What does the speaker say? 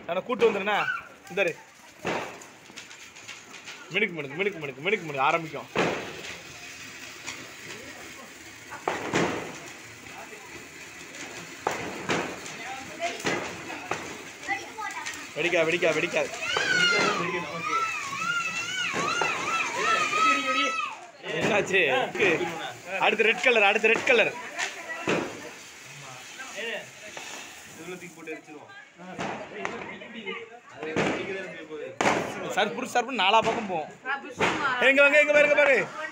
நான் கூட்டு வந்துடுண்ணா இந்தாரு மினுக்கு மினுக்கு மினுக்கு மினுக்கு மினுக்கு மினுக்கு ஆரம்பிக்கும். வெடிக்கா வெடிக்கா வெடிக்காது. என்னாச்சு? அடுத்து ரெட் கலர், அடுத்து ரெட் கலர். சர்பு சர்பு நாலா பக்கம் போவோம். எங்க வாங்க, எங்க பாருங்க பாரு.